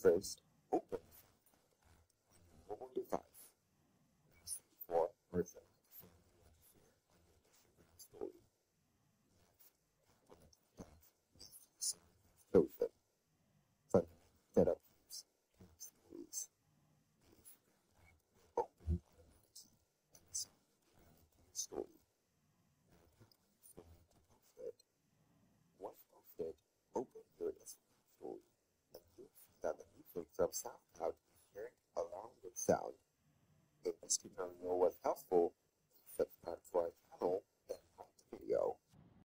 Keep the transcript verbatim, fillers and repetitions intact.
First, open the mobile device. For person, story. Close them. Fun setup stories. Open story. Once posted, open your story and you'll see that the music from SoundCloud is sharing along with sound. If this tutorial was helpful,